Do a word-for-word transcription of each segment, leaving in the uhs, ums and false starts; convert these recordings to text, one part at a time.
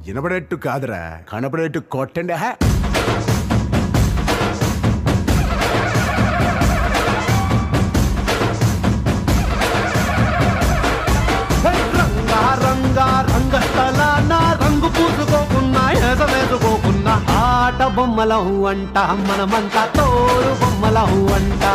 వినపడేట్టు కాదురా, కనపడేట్టు కొట్టండి. హా రంగా రంగా రంగస్థలాన రంగు పూసుకోకున్నా ఎసవేసుకోకున్నా ఆట బొమ్మలం అంట మనమంతా తోలు బొమ్మలం అంట.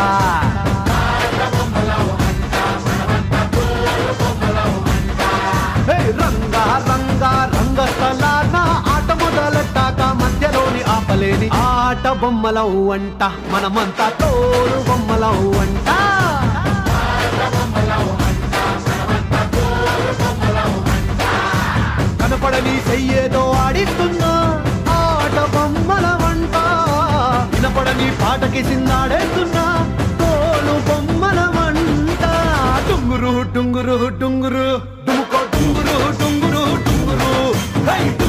రంగా రంగా రంగస్థలాన ఆట మొదలెట్టాక మధ్యలోని ఆపలేని ఆట బొమ్మలం అంట మనమంతా తోలు బొమ్మలం అంట. కనపడని చెయ్యేదో ఆడిస్తున్నా ఆట బొమ్మల వంట, వినపడని పాటకి సిందాడేస్తున్నా తోలు బొమ్మల వంట. టుంగురు టుంగురు టుంగురు డుముకో టుంగురు టుంగురు టుంగురు.